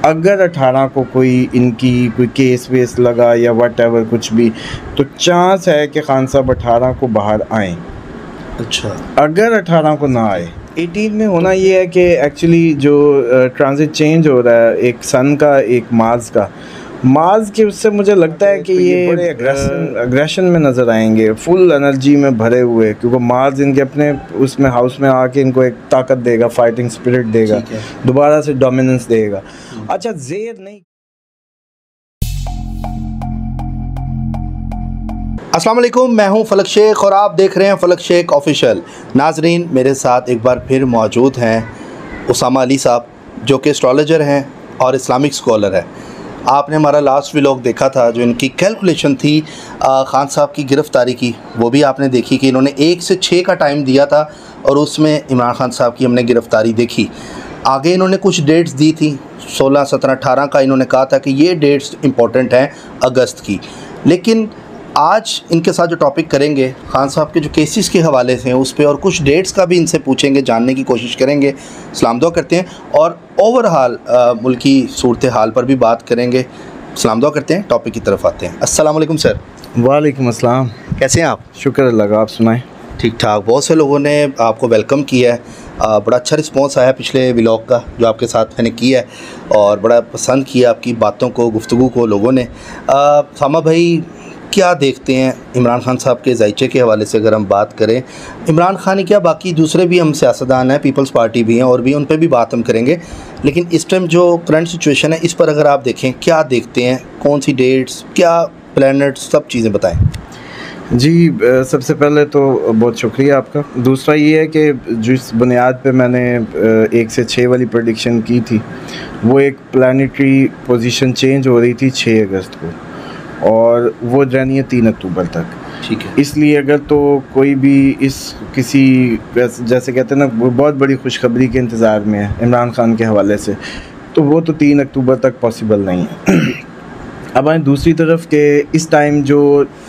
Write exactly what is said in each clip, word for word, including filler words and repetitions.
अगर अठारह को कोई इनकी कोई केस वेस लगा या वट एवर कुछ भी, तो चांस है कि खान साहब अठारह को बाहर आएँ। अच्छा, अगर अठारह को ना आए, अठारह में होना ये है कि एक्चुअली जो ट्रांजिट चेंज हो रहा है, एक सन का एक मार्स का, मार्स के उससे मुझे लगता है कि ये बड़े अग्रेशन में नज़र आएंगे, फुल एनर्जी में भरे हुए, क्योंकि मार्स इनके अपने उसमें हाउस में आके इनको एक ताकत देगा, फाइटिंग स्पिरिट देगा, दोबारा से डोमिनेंस देगा। अच्छा, ज़ेर नहीं। अस्सलाम वालेकुम, मैं हूं फलक शेख और आप देख रहे हैं फलक शेख ऑफिशियल। नाजरीन, मेरे साथ एक बार फिर मौजूद हैं उसामा अली साहब, जो कि एस्ट्रोलॉजर हैं और इस्लामिक स्कॉलर है। आपने हमारा लास्ट व्लॉग देखा था, जो इनकी कैलकुलेशन थी आ, खान साहब की गिरफ़्तारी की, वो भी आपने देखी कि इन्होंने एक से छः का टाइम दिया था और उसमें इमरान खान साहब की हमने गिरफ़्तारी देखी। आगे इन्होंने कुछ डेट्स दी थी, सोलह सत्रह अठारह का इन्होंने कहा था कि ये डेट्स इंपॉर्टेंट हैं अगस्त की। लेकिन आज इनके साथ जो टॉपिक करेंगे, खान साहब के जो केसेस के हवाले से हैं उस पर, और कुछ डेट्स का भी इनसे पूछेंगे, जानने की कोशिश करेंगे, सलाम दुआ करते हैं, और ओवरऑल मुल्की सूरत हाल पर भी बात करेंगे, सलाम दुआ करते हैं। टॉपिक की तरफ आते हैं। अस्सलाम वालेकुम सर। वालेकुम अस्सलाम। कैसे हैं आप? शुक्र अल्लाह का, आप सुनाएं। ठीक ठाक। बहुत से लोगों ने आपको वेलकम किया है, आ, बड़ा अच्छा रिस्पॉन्स आया पिछले व्लॉग का जो आपके साथ मैंने किया है, और बड़ा पसंद किया आपकी बातों को, गुफ्तगू को लोगों ने। सामा भाई, क्या देखते हैं इमरान खान साहब के जायचे के हवाले से? अगर हम बात करें इमरान खान ही क्या, बाकी दूसरे भी हम सियासतदान हैं, पीपल्स पार्टी भी हैं और भी, उन पर भी बात हम करेंगे, लेकिन इस टाइम जो करंट सिचुएशन है इस पर अगर आप देखें, क्या देखते हैं, कौन सी डेट्स, क्या प्लैनेट्स, सब चीज़ें बताएं। जी, सबसे पहले तो बहुत शुक्रिया आपका। दूसरा ये है कि जिस बुनियाद पे मैंने एक से छः वाली प्रेडिक्शन की थी, वो एक प्लानिटरी पोजीशन चेंज हो रही थी छः अगस्त को, और वो जानी है तीन अक्टूबर तक। ठीक है। इसलिए अगर तो कोई भी इस किसी जैसे कहते हैं ना, बहुत बड़ी खुशखबरी के इंतज़ार में है इमरान खान के हवाले से, तो वो तो तीन अक्टूबर तक पॉसिबल नहीं है। अब आए दूसरी तरफ के, इस टाइम जो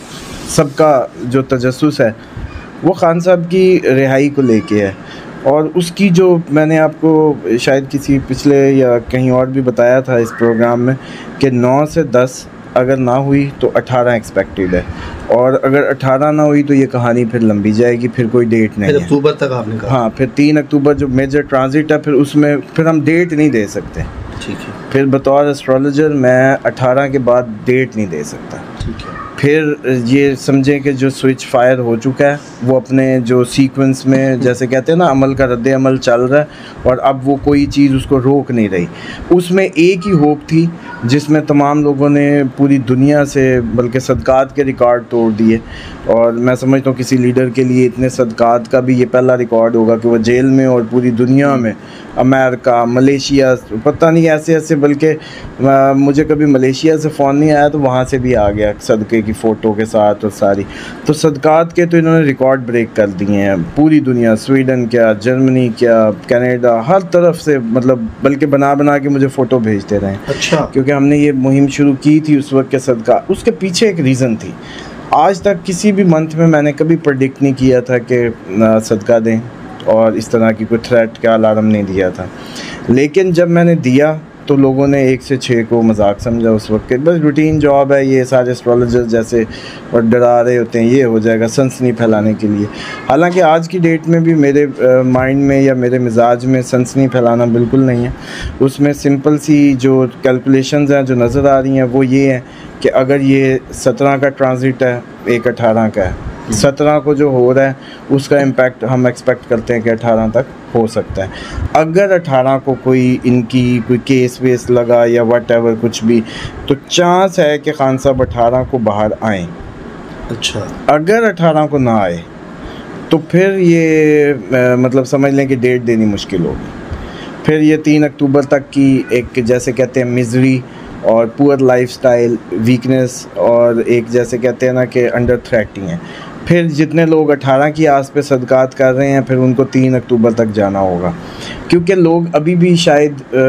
सबका जो तजस्सुस है वो खान साहब की रिहाई को लेके है, और उसकी जो मैंने आपको शायद किसी पिछले या कहीं और भी बताया था इस प्रोग्राम में कि नौ से दस अगर ना हुई तो अठारह एक्सपेक्टेड है, और अगर अठारह ना हुई तो ये कहानी फिर लंबी जाएगी, फिर कोई डेट नहीं है। अक्टूबर तक आपने कहा? हाँ, फिर तीन अक्टूबर जो मेजर ट्रांजिट है, फिर उसमें फिर हम डेट नहीं दे सकते। ठीक है। फिर बतौर एस्ट्रोलॉजर मैं अठारह के बाद डेट नहीं दे सकता। ठीक है। फिर ये समझें कि जो स्विच फायर हो चुका है वो अपने जो सीक्वेंस में, जैसे कहते हैं ना, अमल का रद्द अमल चल रहा है, और अब वो कोई चीज़ उसको रोक नहीं रही। उसमें एक ही होप थी जिसमें तमाम लोगों ने पूरी दुनिया से बल्कि सदक़ात के रिकॉर्ड तोड़ दिए, और मैं समझता हूँ किसी लीडर के लिए इतने सदक़ात का भी ये पहला रिकॉर्ड होगा कि वह जेल में और पूरी दुनिया में, अमेरिका, मलेशिया, पता नहीं ऐसे ऐसे, बल्कि मुझे कभी मलेशिया से फ़ोन नहीं आया तो वहाँ से भी आ गया सदक़े की फ़ोटो के साथ और सारी। तो सदक़ात के तो इन्होंने रिकॉर्ड ब्रेक कर दिए हैं, पूरी दुनिया, स्वीडन क्या, जर्मनी क्या, कनाडा, हर तरफ से, मतलब बल्कि बना बना के मुझे फ़ोटो भेजते रहे। अच्छा। क्योंकि हमने ये मुहिम शुरू की थी उस वक्त के सदका, उसके पीछे एक रीज़न थी। आज तक किसी भी मंथ में मैंने कभी प्रेडिक्ट नहीं किया था कि सदका दें, और इस तरह की कोई थ्रेट का अलार्म नहीं दिया था, लेकिन जब मैंने दिया तो लोगों ने एक से छः को मजाक समझा उस वक्त के। बस रूटीन जॉब है ये, सारे एस्ट्रोलॉजर्स जैसे और डरा रहे होते हैं, ये हो जाएगा, सनसनी फैलाने के लिए। हालांकि आज की डेट में भी मेरे माइंड में या मेरे मिजाज में सनसनी फैलाना बिल्कुल नहीं है। उसमें सिंपल सी जो कैलकुलेशंस हैं जो नज़र आ रही हैं वो ये हैं कि अगर ये सत्रह का ट्रांजिट है, एक अठारह का है, सत्रह को जो हो रहा है उसका इम्पैक्ट हम एक्सपेक्ट करते हैं कि अठारह तक हो सकता है। अगर अठारह को कोई इनकी कोई केस वेस लगा या वट एवर कुछ भी, तो चांस है कि खान साहब अठारह को बाहर आएँ। अच्छा। अगर अठारह को ना आए तो फिर ये आ, मतलब समझ लें कि डेट देनी मुश्किल होगी। फिर ये तीन अक्टूबर तक की एक, जैसे कहते हैं, मिजरी और पुअर लाइफस्टाइल, वीकनेस, और एक जैसे कहते हैं ना कि अंडर थ्रेट ही हैं। फिर जितने लोग अठारह की आस पे सदक़ात कर रहे हैं, फिर उनको तीन अक्टूबर तक जाना होगा, क्योंकि लोग अभी भी शायद आ,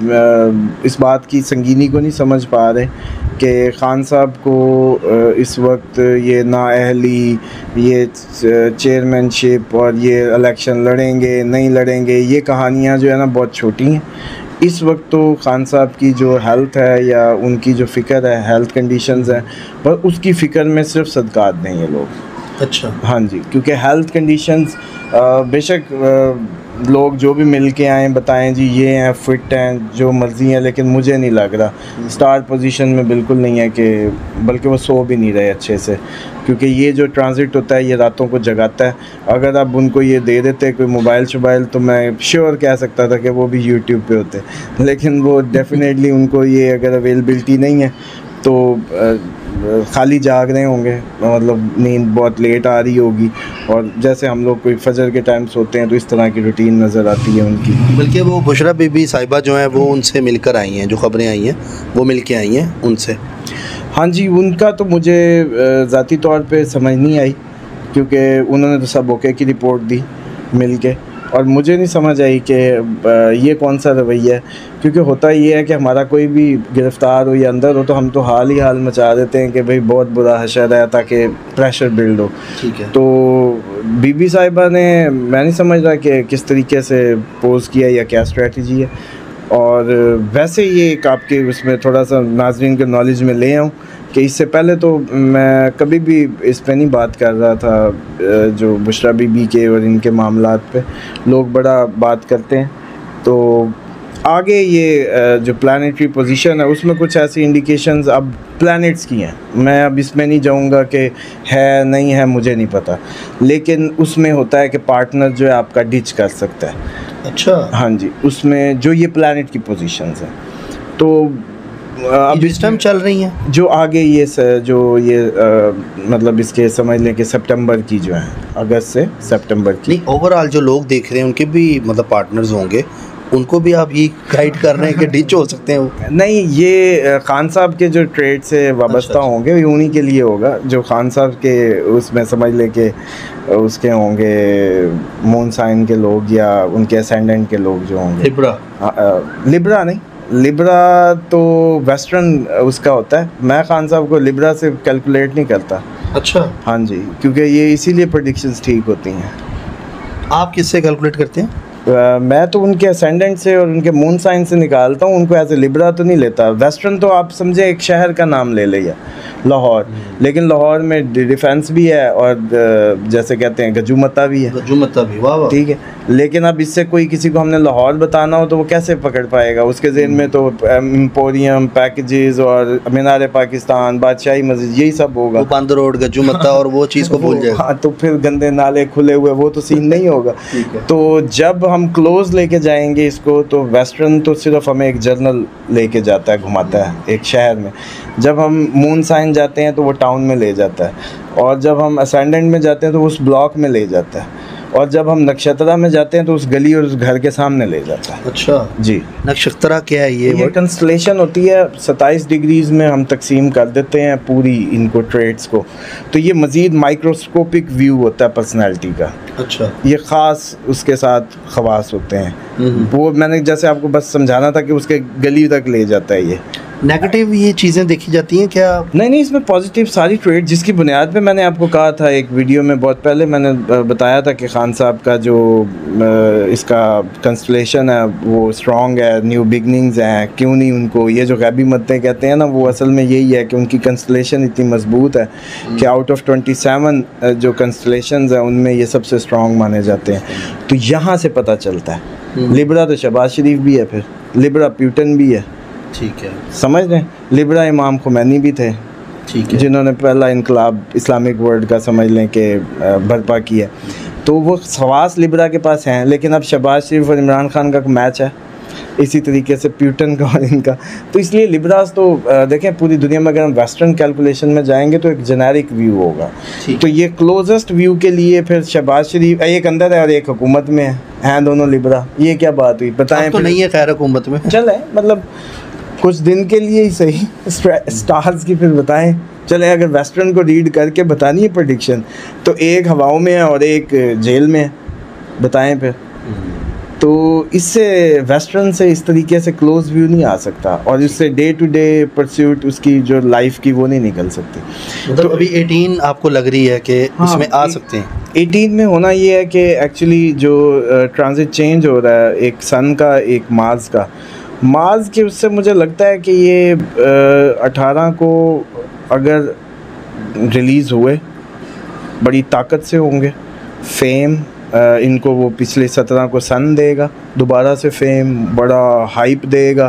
आ, इस बात की संगीनी को नहीं समझ पा रहे कि खान साहब को आ, इस वक्त ये नाअहली, ये चेयरमैनशिप और ये इलेक्शन लड़ेंगे नहीं लड़ेंगे, ये कहानियाँ जो है ना बहुत छोटी हैं। इस वक्त तो खान साहब की जो हेल्थ है या उनकी जो फ़िक्र है, हेल्थ कंडीशंस हैं, पर उसकी फ़िक्र में सिर्फ सदकात नहीं है लोग। अच्छा। हाँ जी, क्योंकि हेल्थ कंडीशंस बेशक लोग जो भी मिल के आएँ बताएं जी ये हैं, फिट हैं, जो मर्ज़ी हैं, लेकिन मुझे नहीं लग रहा स्टार पोजीशन में बिल्कुल नहीं है कि, बल्कि वो सो भी नहीं रहे अच्छे से, क्योंकि ये जो ट्रांजिट होता है ये रातों को जगाता है। अगर आप उनको ये दे देते कोई मोबाइल शोबाइल तो मैं श्योर कह सकता था कि वो भी यूट्यूब पे होते, लेकिन वो डेफिनेटली उनको ये अगर अवेलेबिलिटी नहीं है तो खाली जाग रहे होंगे, मतलब नींद बहुत लेट आ रही होगी, और जैसे हम लोग कोई फजर के टाइम सोते हैं तो इस तरह की रूटीन नज़र आती है उनकी। बल्कि वो बुशरा बीबी साहिबा जो हैं वो उनसे मिलकर आई हैं, जो ख़बरें आई हैं वो मिल के आई हैं उनसे। हाँ जी, उनका तो मुझे ज़ाती तौर पे समझ नहीं आई, क्योंकि उन्होंने तो सब ओके की रिपोर्ट दी मिल के, और मुझे नहीं समझ आई कि ये कौन सा रवैया है, क्योंकि होता ये है कि हमारा कोई भी गिरफ़्तार हो या अंदर हो तो हम तो हाल ही हाल मचा देते हैं कि भाई बहुत बुरा हशर है, ताकि प्रेशर बिल्ड हो। ठीक है। तो बीबी साहिबा ने, मैं नहीं समझ रहा कि किस तरीके से पोज किया या क्या स्ट्रेटजी है, और वैसे ये एक आपके उसमें थोड़ा सा नाज़रीन के नॉलेज में ले आऊँ कि इससे पहले तो मैं कभी भी इस पे नहीं बात कर रहा था, जो बुशरा बीबी के और इनके मामलात पे लोग बड़ा बात करते हैं। तो आगे ये जो प्लानिटरी पोजीशन है उसमें कुछ ऐसी इंडिकेशंस अब प्लैनेट्स की हैं, मैं अब इसमें नहीं जाऊंगा कि है नहीं है मुझे नहीं पता, लेकिन उसमें होता है कि पार्टनर जो है आपका डिच कर सकता है। अच्छा। हाँ जी, उसमें जो ये प्लैनेट की पोजीशंस हैं, तो अब इस टाइम चल रही हैं जो आगे ये स, जो ये आ, मतलब इसके समझ लें कि सितंबर की जो है, अगस्त से सितंबर की। नहीं, ओवरऑल जो लोग देख रहे हैं उनके भी मतलब पार्टनर्स होंगे, उनको भी आप ये गाइड कर रहे हैं कि डिच हो सकते हैं वो? नहीं, ये खान साहब के जो ट्रेड से वाबस्ता अच्छा, होंगे उन्हीं के लिए होगा, जो खान साहब के उसमें समझ ले के उसके होंगे मून साइन के लोग या उनके असेंडेंट के लोग जो होंगे। लिब्रा? लिब्रा नहीं, लिब्रा तो वेस्टर्न उसका होता है, मैं खान साहब को लिब्रा से कैलकुलेट नहीं करता। अच्छा। हाँ जी, क्योंकि ये इसीलिए प्रेडिक्शंस ठीक होती हैं। आप किससे कैलकुलेट करते हैं? Uh, मैं तो उनके असेंडेंट से और उनके मून साइन से निकालता हूँ, उनको एज ए लिब्रा तो नहीं लेता। वेस्टर्न तो आप समझे एक शहर का नाम ले लिया, लाहौर, लेकिन लाहौर में डिफेंस भी है और जैसे कहते हैं गजूमता भी है। गजूमता भी, वाह वाह। ठीक है, लेकिन अब इससे कोई किसी को हमने लाहौर बताना हो तो वो कैसे पकड़ पाएगा? उसके ज़हन में तो एम्पोरियम, पैकेजेस और मीनार पाकिस्तान, बादशाही मस्जिद, यही सब होगा। वो बंद रोड, गजूमता और वो चीज़ को भूल जाएगा। हाँ, तो फिर गंदे नाले खुले हुए, वो तो सीन नहीं होगा। तो जब हम क्लोज लेके जाएंगे इसको, तो वेस्टर्न तो सिर्फ हमें एक जर्नल लेके जाता है, घुमाता है एक शहर में। जब हम मून साइन जाते हैं तो वो टाउन में ले जाता है, और जब हम असेंडेंट में जाते हैं तो उस ब्लॉक में ले जाता है, और जब हम नक्षत्रा में जाते हैं तो उस गली और उस घर के सामने ले जाता है। अच्छा जी। नक्षत्रा क्या है? ये ये कंस्टलेशन होती है, सत्ताईस डिग्रीज में हम तकसीम कर देते हैं पूरी इनको ट्रेड्स को, तो ये मज़ीद माइक्रोस्कोपिक व्यू होता है पर्सनैलिटी का। अच्छा। ये ख़ास उसके साथ ख़वास होते हैं, वो मैंने जैसे आपको बस समझाना था कि उसके गली तक ले जाता है। ये नेगेटिव ये चीज़ें देखी जाती हैं क्या? नहीं नहीं, इसमें पॉजिटिव सारी ट्रेड, जिसकी बुनियाद पे मैंने आपको कहा था एक वीडियो में बहुत पहले मैंने बताया था कि खान साहब का जो इसका कंस्टलेशन है वो स्ट्रॉन्ग है, न्यू बिगनिंग्स हैं। क्यों नहीं उनको ये जो गैबी मद्दे कहते हैं ना, वो असल में यही है कि उनकी कंस्टलेशन इतनी मजबूत है कि आउट ऑफ ट्वेंटी सेवन जो कंस्टलेशंस हैं उनमें ये सबसे स्ट्रॉन्ग माने जाते हैं। तो यहाँ से पता चलता है। लिब्रा तो शहबाज शरीफ भी है, फिर लिब्रा प्यूटन भी है। ठीक है, समझ रहे हैं। लिब्रा इमाम खुमैनी भी थे, ठीक है, जिन्होंने पहला इनकलाब इस्लामिक वर्ल्ड का समझ लें कि बर्पा किया। तो वो खवास लिब्रा के पास हैं, लेकिन अब शहबाज शरीफ और इमरान खान का मैच है, इसी तरीके से प्यूटन का और इनका। तो इसलिए लिब्रास तो देखें पूरी दुनिया में अगर हम वेस्टर्न कैलकुलेशन में जाएंगे तो एक जेनेरिक व्यू होगा। तो ये क्लोजेस्ट व्यू के लिए फिर शहबाज शरीफ एक अंदर है और एक हुकूमत में है, हैं दोनों लिब्रा। ये क्या बात हुई बताएं? तो नहीं है खैर हुकूमत में, चले मतलब कुछ दिन के लिए ही सही स्टार्स की फिर बताएं। चले अगर वेस्टर्न को रीड करके बतानी है प्रेडिक्शन, तो एक हवाओं में है और एक जेल में है, बताएं फिर। तो इससे वेस्टर्न से इस तरीके से क्लोज व्यू नहीं आ सकता, और इससे डे टू डे परस्यूट उसकी जो लाइफ की वो नहीं निकल सकती। मतलब तो अभी अठारह आपको लग रही है कि हाँ, इसमें आ सकते हैं? अठारह में होना ये है कि एक्चुअली जो ट्रांजिट चेंज हो रहा है एक सन का एक मार्स का, मार्स के उससे मुझे लगता है कि ये अठारह को अगर रिलीज़ हुए बड़ी ताकत से होंगे, फेम आ, इनको वो पिछले सत्रह को सन देगा, दोबारा से फेम बड़ा हाइप देगा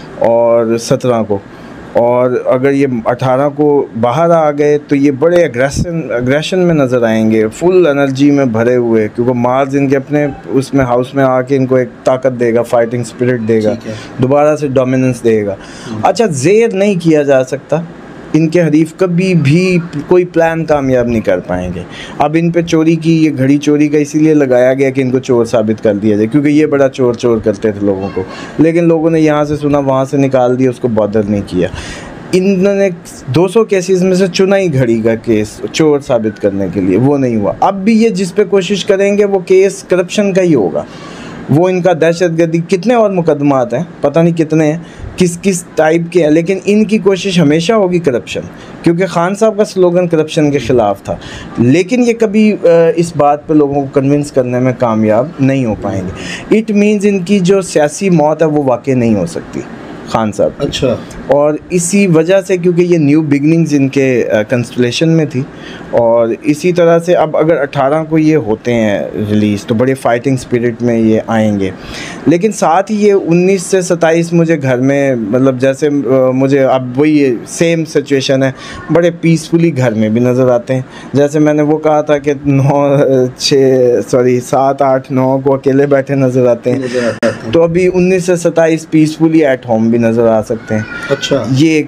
और सत्रह को, और अगर ये अठारह को बाहर आ गए तो ये बड़े एग्रेशन एग्रेशन में नज़र आएंगे, फुल एनर्जी में भरे हुए, क्योंकि मार्स इनके अपने उसमें हाउस में आके इनको एक ताकत देगा, फाइटिंग स्पिरिट देगा, दोबारा से डोमिनेंस देगा। अच्छा, ज़ेर नहीं किया जा सकता, इनके हरीफ कभी भी कोई प्लान कामयाब नहीं कर पाएंगे। अब इन पे चोरी की, ये घड़ी चोरी का इसीलिए लगाया गया कि इनको चोर साबित कर दिया जाए, क्योंकि ये बड़ा चोर चोर करते थे लोगों को, लेकिन लोगों ने यहाँ से सुना वहाँ से निकाल दिया, उसको बॉदर नहीं किया। इन्होंने दो सौ केसेस में से चुना ही घड़ी का केस चोर साबित करने के लिए, वो नहीं हुआ। अब भी ये जिस पे कोशिश करेंगे वो केस करप्शन का ही होगा, वो इनका दहशतगर्दी, कितने और मुकदमात हैं पता नहीं कितने हैं, किस किस टाइप के हैं, लेकिन इनकी कोशिश हमेशा होगी करप्शन, क्योंकि खान साहब का स्लोगन करप्शन के ख़िलाफ़ था। लेकिन ये कभी इस बात पे लोगों को कन्विंस करने में कामयाब नहीं हो पाएंगे। इट मीन्स इनकी जो सियासी मौत है वो वाकई नहीं हो सकती खान साहब। अच्छा। और इसी वजह से, क्योंकि ये न्यू बिगनिंग्स इनके कंस्टलेशन में थी, और इसी तरह से अब अगर अठारह को ये होते हैं रिलीज़ तो बड़े फाइटिंग स्पिरिट में ये आएंगे। लेकिन साथ ही ये उन्नीस से सत्ताईस मुझे घर में, मतलब जैसे मुझे अब वही सेम सिचुएशन है, बड़े पीसफुली घर में भी नज़र आते हैं। जैसे मैंने वो कहा था कि नौ छः सॉरी सात आठ नौ को अकेले बैठे नज़र आते हैं, तो अभी उन्नीस से सत्ताईस पीसफुली एट होम भी नज़र आ सकते हैं। अच्छा, ये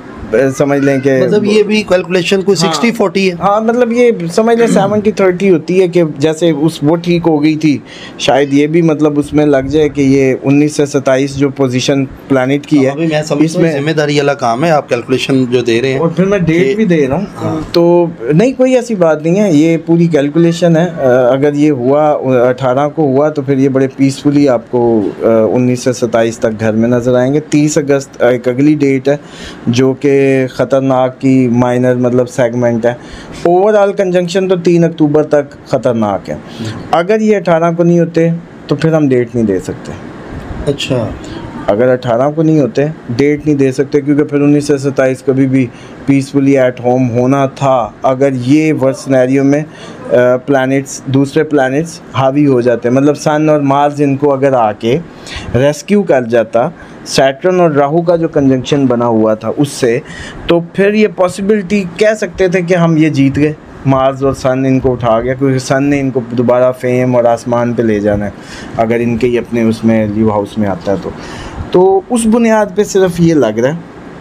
समझ लें कि मतलब ये भी कैलकुलेशन कोई सिक्सटी फोर्टी है। हाँ, मतलब ये समझ लें सेवेंटी थर्टी होती है कि जैसे उस वो ठीक हो गई थी, शायद ये भी मतलब उसमें लग जाए कि ये उन्नीस से सत्ताईस जो पोजीशन प्लैनेट की है, अभी मैं इसमें जिम्मेदारी वाला काम है, आप कैलकुलेशन जो दे रहे हैं और फिर मैं डेट भी दे रहा हूँ। हाँ। तो नहीं, कोई ऐसी बात नहीं है, ये पूरी कैलकुलेशन है। अगर ये हुआ अठारह को हुआ तो फिर ये बड़े पीसफुली आपको उन्नीस से सत्ताईस तक घर में नज़र आएंगे। तीस अगस्त एक अगली डेट है जो कि ख़तरनाक की माइनर मतलब सेगमेंट है। ओवरऑल कंजंक्शन तो तीन अक्टूबर तक ख़तरनाक है। अगर ये अठारह को नहीं होते तो फिर हम डेट नहीं दे सकते। अच्छा, अगर अठारह को नहीं होते डेट नहीं दे सकते, क्योंकि फिर उन्नीस से सत्ताईस कभी भी पीसफुली एट होम होना था अगर ये वर्स्ट सिनेरियो में प्लैनेट्स दूसरे प्लैनेट्स हावी हो जाते, मतलब सन और मार्स इनको अगर आके रेस्क्यू कर जाता सैटर्न और राहु का जो कंजंक्शन बना हुआ था उससे, तो फिर ये पॉसिबिलिटी कह सकते थे कि हम ये जीत गए, मार्स और सन इनको उठा गया, क्योंकि सन ने इनको दोबारा फेम और आसमान पे ले जाना है अगर इनके ही अपने उसमें ल्यू हाउस में आता है तो तो उस बुनियाद पे सिर्फ ये लग रहा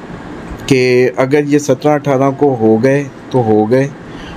है कि अगर ये सत्रह अठारह को हो गए तो हो गए,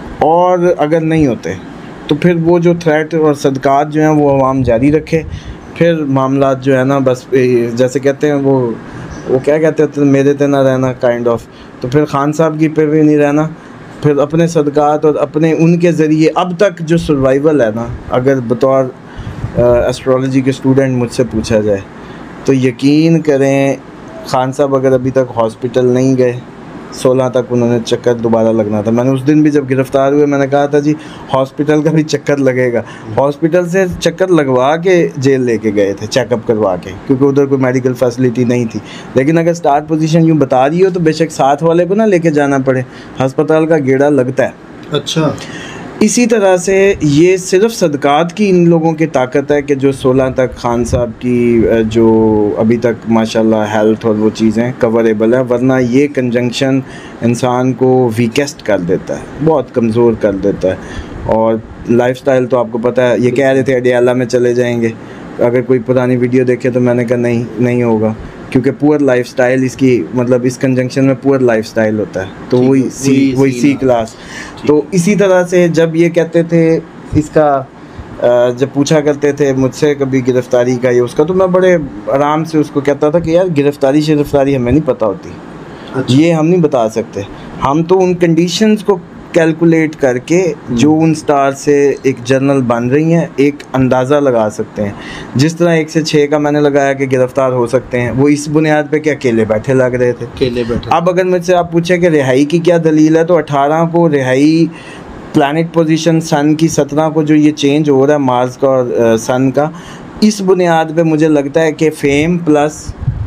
और अगर नहीं होते तो फिर वो जो थ्रेट और सदकात जो हैं वो आवाम जारी रखे, फिर मामला जो है ना बस जैसे कहते हैं वो वो क्या कहते हैं मेरे ते ना रहना काइंड ऑफ, तो फिर खान साहब की पे भी नहीं रहना, फिर अपने सदकात और अपने उनके ज़रिए अब तक जो सर्वाइवल है ना, अगर बतौर एस्ट्रोलॉजी के स्टूडेंट मुझसे पूछा जाए तो यकीन करें खान साहब अगर अभी तक हॉस्पिटल नहीं गए, सोलह तक उन्होंने चक्कर दोबारा लगना था। मैंने उस दिन भी जब गिरफ़्तार हुए मैंने कहा था जी हॉस्पिटल का भी चक्कर लगेगा, हॉस्पिटल से चक्कर लगवा के जेल लेके गए थे चेकअप करवा के, क्योंकि उधर कोई मेडिकल फैसिलिटी नहीं थी। लेकिन अगर स्टार्ट पोजीशन यूँ बता रही हो तो बेशक साथ वाले को ना लेके जाना पड़े, अस्पताल का गेड़ा लगता है। अच्छा, इसी तरह से ये सिर्फ सदकात की इन लोगों की ताकत है कि जो सोलह तक खान साहब की जो अभी तक माशाल्लाह हेल्थ और वो चीज़ें कवरेबल है, वरना ये कंजंक्शन इंसान को वीकेस्ट कर देता है, बहुत कमज़ोर कर देता है। और लाइफस्टाइल तो आपको पता है, ये कह रहे थे अडियाला में चले जाएंगे, अगर कोई पुरानी वीडियो देखे तो मैंने कहा नहीं नहीं होगा, क्योंकि पुअर लाइफस्टाइल इसकी मतलब इस कंजंक्शन में पुअर लाइफस्टाइल होता है, तो वही सी वही सी क्लास। तो इसी तरह से जब ये कहते थे इसका जब पूछा करते थे मुझसे कभी गिरफ़्तारी का ये उसका, तो मैं बड़े आराम से उसको कहता था कि यार गिरफ़्तारी गिरफ़्तारी हमें नहीं पता होती। अच्छा। ये हम नहीं बता सकते, हम तो उन कंडीशंस को कैलकुलेट करके जो उन स्टार से एक जर्नल बन रही हैं एक अंदाज़ा लगा सकते हैं। जिस तरह एक से छः का मैंने लगाया कि गिरफ़्तार हो सकते हैं, वो इस बुनियाद पे कि अकेले बैठे लग रहे थे, अकेले बैठे। अब अगर मुझसे आप पूछे कि रिहाई की क्या दलील है, तो अठारह को रिहाई प्लैनेट पोजीशन सन की, सत्रह को जो ये चेंज हो रहा है मार्स का और सन का, इस बुनियाद पे मुझे लगता है कि फेम प्लस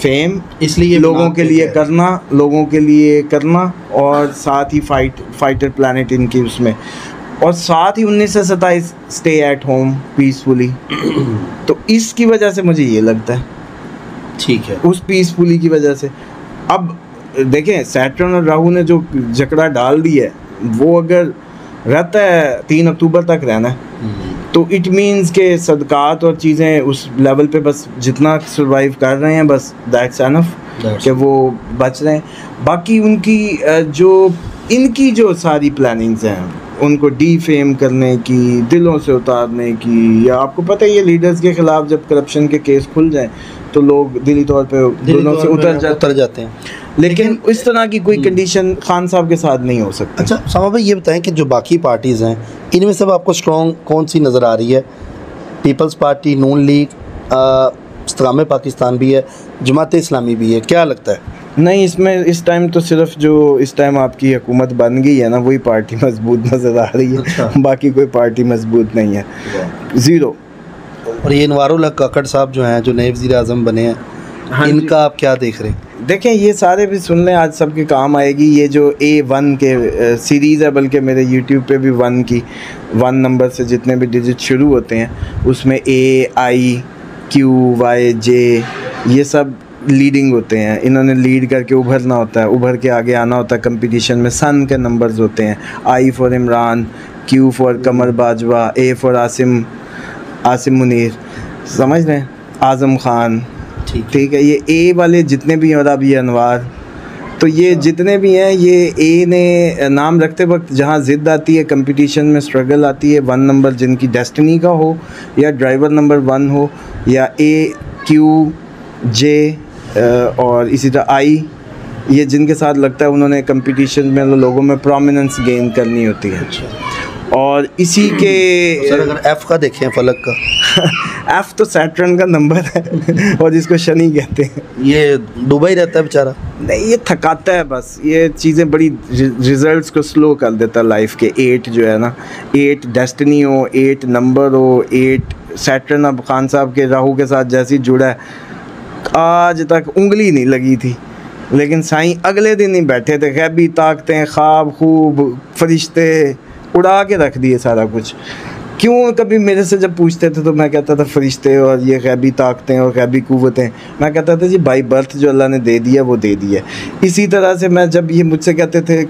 फेम, इसलिए लोगों के लिए करना, लोगों के लिए करना, और साथ ही फाइट फाइटर प्लानट इनकी उसमें, और साथ ही उन्नीस सौ सत्ताईस स्टे एट होम पीसफुली। तो इसकी वजह से मुझे ये लगता है, ठीक है, उस पीसफुली की वजह से। अब देखें सैटर्न और राहु ने जो जकड़ा डाल दिया है, वो अगर रहता है तीन अक्टूबर तक रहना है, तो इट मीन्स के सदकात और चीज़ें उस लेवल पे बस जितना सर्वाइव कर रहे हैं, बस दैट्स एनफ कि वो बच रहे हैं। बाकी उनकी जो इनकी जो सारी प्लानिंग्स हैं, उनको डीफेम करने की, दिलों से उतारने की, या आपको पता है ये लीडर्स के खिलाफ जब करप्शन के केस खुल जाएं तो लोग दिली तौर पे दिलों से उतर जाते उतर जाते हैं। लेकिन इस तरह की कोई कंडीशन खान साहब के साथ नहीं हो सकती। अच्छा सामा भाई, ये बताएं कि जो बाकी पार्टीज़ हैं, इनमें सब आपको स्ट्रॉन्ग कौन सी नज़र आ रही है? Peoples Party, Noon League, Istehkam Pakistan भी है, जमात इस्लामी भी है, क्या लगता है? नहीं, इसमें इस टाइम तो सिर्फ जो इस टाइम आपकी हुकूमत बन गई है ना, वही पार्टी मजबूत नज़र आ रही है। अच्छा। बाकी कोई पार्टी मजबूत नहीं है, ज़ीरो। और ये अनवारुल हक काकड़ साहब जो हैं, जो नए वज़ीर आज़म बने हैं, हाँ, इनका आप क्या देख रहे हैं? देखें, ये सारे भी सुन लें, आज सबके काम आएगी। ये जो ए वन के सीरीज़ है, बल्कि मेरे यूट्यूब पे भी वन की वन नंबर से जितने भी डिजिट शुरू होते हैं, उसमें ए आई क्यू वाई जे ये सब लीडिंग होते हैं। इन्होंने लीड करके उभरना होता है, उभर के आगे आना होता है कंपटीशन में। सन के नंबर्स होते हैं, I for Imran, Q for Qamar Bajwa, A for Asim Asim Munir, समझ रहे हैं, आज़म खान, ठीक है। ये ए वाले जितने भी हैं, और अब ये अनवार, तो ये जितने भी हैं, ये ए ने नाम रखते वक्त जहाँ ज़िद आती है, कंपटीशन में स्ट्रगल आती है, वन नंबर जिनकी डेस्टिनी का हो, या ड्राइवर नंबर वन हो, या ए क्यू जे और इसी तरह आई, ये जिनके साथ लगता है उन्होंने कंपटीशन में लोगों में प्रोमिनेंस गेन करनी होती है। और इसी के सर अगर एफ़ का देखें, फलक का एफ़ तो सैटर्न का नंबर है और जिसको शनि कहते हैं। ये दुबई रहता है बेचारा। नहीं, ये थकाता है बस, ये चीज़ें बड़ी रिजल्ट्स को स्लो कर देता है लाइफ के। एट जो है ना, एट डेस्टिनी हो, एट नंबर हो, एट सैटर्न अब खान साहब के राहु के साथ जैसी जुड़ा है, आज तक उंगली नहीं लगी थी, लेकिन साईं अगले दिन ही बैठे थे, गैबी ताकतें, ख्वाब खूब, फरिश्ते उड़ा के रख दिए सारा कुछ। क्यों? कभी मेरे से जब पूछते थे तो मैं कहता था फरिश्ते और ये गैबी ताकतें और गैबी कुव्वतें, मैं कहता था जी बाई बर्थ जो अल्लाह ने दे दिया वो दे दिया। इसी तरह से मैं जब ये मुझसे कहते थे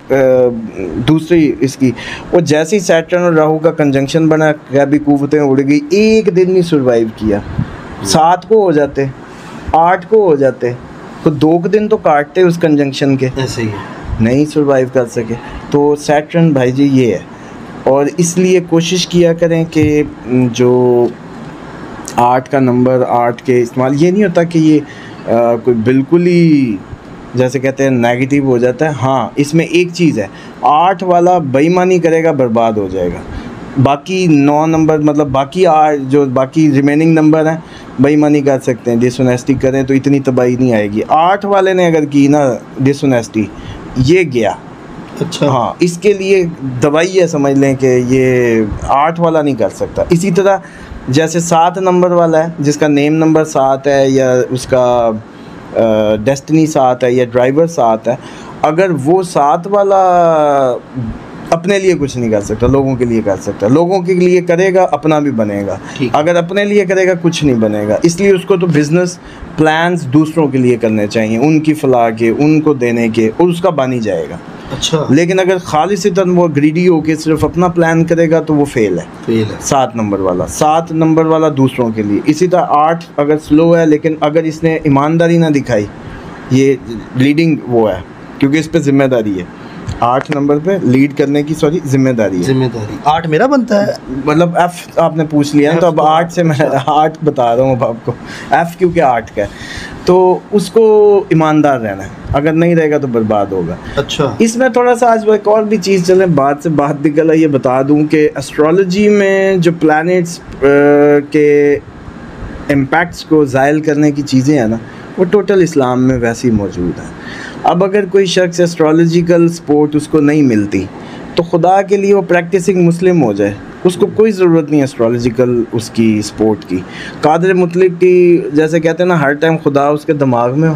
कि दूसरी इसकी, वो जैसे ही सैटर्न और राहु का कंजंक्शन बना, गैबी कुव्वतें उड़ गई, एक दिन नहीं सर्वाइव किया। सात को हो जाते, आठ को हो जाते, तो दो दिन तो काटते उस कंजंक्शन के, ऐसे ही नहीं सर्वाइव कर सके। तो सैटर्न भाई जी ये है, और इसलिए कोशिश किया करें कि जो आठ का नंबर, आठ के इस्तेमाल, ये नहीं होता कि ये आ, कोई बिल्कुल ही जैसे कहते हैं नेगेटिव हो जाता है। हाँ, इसमें एक चीज़ है, आठ वाला बेईमानी करेगा बर्बाद हो जाएगा। बाकी नौ नंबर, मतलब बाकी आठ जो बाकी रिमेनिंग नंबर हैं, बेईमानी कर सकते हैं, डिसऑनेस्टी करें तो इतनी तबाही नहीं आएगी। आठ वाले ने अगर की ना डिसऑनेस्टी, ये गया। अच्छा, हाँ, इसके लिए दवाई है, समझ लें कि ये आठ वाला नहीं कर सकता। इसी तरह जैसे सात नंबर वाला है, जिसका नेम नंबर सात है, या उसका डेस्टिनी सात है, या ड्राइवर सात है, अगर वो सात वाला अपने लिए कुछ नहीं कर सकता, लोगों के लिए कर सकता। लोगों के लिए करेगा, अपना भी बनेगा। अगर अपने लिए करेगा, कुछ नहीं बनेगा। इसलिए उसको तो बिज़नेस प्लान्स दूसरों के लिए करने चाहिए, उनकी फलाह के, उनको देने के, और उसका बन ही जाएगा। अच्छा, लेकिन अगर खालिसतन वो ग्रीडी होके सिर्फ अपना प्लान करेगा तो वो फेल है। फेल है सात नंबर वाला, सात नंबर वाला दूसरों के लिए। इसी तरह आठ अगर स्लो है, लेकिन अगर इसने ईमानदारी ना दिखाई, ये लीडिंग वो है, क्योंकि इस पे जिम्मेदारी है। आठ नंबर पे लीड करने की सॉरी जिम्मेदारी है। जिम्मेदारी आठ मेरा बनता है, मतलब एफ आपने पूछ लिया है, तो अब आठ से मैं आठ बता रहा हूँ अब आपको। एफ क्योंकि आठ का है, तो उसको ईमानदार रहना है, अगर नहीं रहेगा तो बर्बाद होगा। अच्छा, इसमें थोड़ा सा आज एक और भी चीज़ चले, बात से बात निकल है, ये बता दूँ कि एस्ट्रोलॉजी में जो प्लैनेट्स के इम्पैक्ट्स को ज़ायल करने की चीज़ें हैं ना, वो टोटल इस्लाम में वैसे ही मौजूद हैं। अब अगर कोई शख्स एस्ट्रोलॉजिकल सपोर्ट उसको नहीं मिलती, तो खुदा के लिए वो प्रैक्टिसिंग मुस्लिम हो जाए, उसको कोई ज़रूरत नहीं एस्ट्रोलॉजिकल उसकी सपोर्ट की। कादर मुतलिक की जैसे कहते हैं ना, हर टाइम खुदा उसके दिमाग में हो,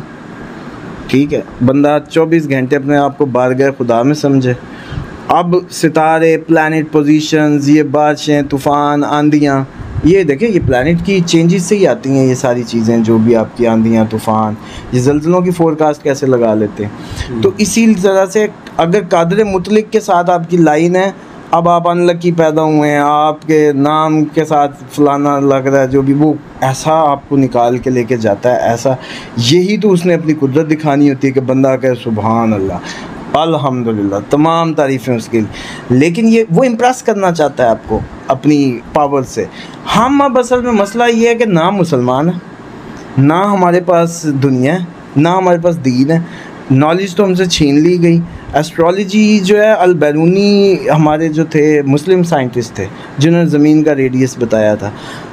ठीक है, बंदा चौबीस घंटे अपने आप को बारगाह खुदा में समझे। अब सितारे, प्लैनेट पोजीशंस, ये बारिशें, तूफ़ान, आंधियाँ, ये देखें, ये प्लैनेट की चेंजेस से ही आती हैं ये सारी चीज़ें, जो भी आपकी आंधियाँ, तूफ़ान, ये ज़ल्ज़लों की फोरकास्ट कैसे लगा लेते हैं। तो इसी तरह से अगर कादर मुतलिक के साथ आपकी लाइन है, अब आप अनलकी पैदा हुए हैं, आपके नाम के साथ फलाना लग रहा है, जो भी, वो ऐसा आपको निकाल के लेके जाता है, ऐसा, यही तो उसने अपनी कुदरत दिखानी होती है कि बंदा कहे सुभान अल्लाह, अल्हम्दुलिल्लाह, तमाम तारीफ़ें उसके लिए। लेकिन ये वो इम्प्रेस करना चाहता है आपको अपनी पावर से। हम अब असल में मसला ये है कि ना मुसलमान है, ना हमारे पास दुनिया है, ना हमारे पास दीन है, नॉलेज तो हमसे छीन ली गई। एस्ट्रोलॉजी जो है, अल बैरूनी हमारे जो थे मुस्लिम साइंटिस्ट थे जिन्होंने ज़मीन का रेडियस बताया था,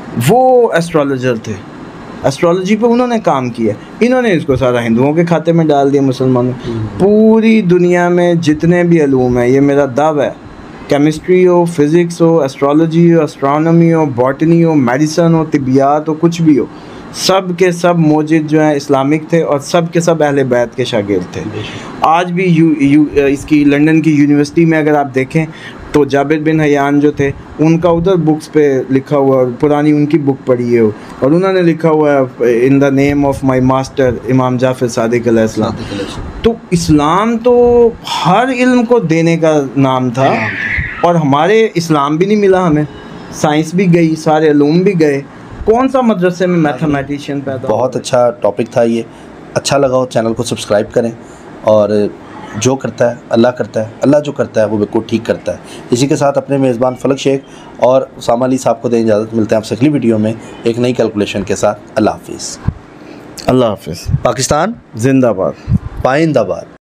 वो एस्ट्रोलॉजर थे, एस्ट्रोलॉजी पे उन्होंने काम किया। इन्होंने इसको सारा हिंदुओं के खाते में डाल दिया, मुसलमानों। पूरी दुनिया में जितने भी अलूम हैं, ये मेरा दावा है, केमिस्ट्री हो, फिज़िक्स हो, एस्ट्रोलॉजी हो, एस्ट्रोनॉमी हो, बॉटनी हो, मेडिसन हो, तिब्बियात हो, कुछ भी हो, सब के सब मौजूद जो हैं इस्लामिक थे और सब के सब अहले बैत के शागिर्द थे। आज भी यू, यू इसकी लंदन की यूनिवर्सिटी में अगर आप देखें तो जाबिर बिन हयान जो थे, उनका उधर बुक्स पे लिखा हुआ, पुरानी उनकी बुक पढ़ी है और उन्होंने लिखा हुआ है in the name of my master Imam Jafar Sadiq अलैहिस्सलाम। तो इस्लाम तो हर इल्म को देने का नाम था, और हमारे इस्लाम भी नहीं मिला हमें, साइंस भी गई, सारे इल्म भी गए, कौन सा मदरसे में मैथमेटिशियन पैदा। बहुत अच्छा टॉपिक था ये, अच्छा लगा हो चैनल को सब्सक्राइब करें, और जो करता है अल्लाह करता है, अल्लाह जो करता है वो बिल्कुल ठीक करता है। इसी के साथ अपने मेज़बान फलक शेख और उसामा अली साहब को दें इजाज़त, मिलते हैं आपसे अगली वीडियो में एक नई कैलकुलेशन के साथ। अल्लाह हाफिज़। अल्लाह हाफिज़। पाकिस्तान जिंदाबाद, पाइंदाबाद।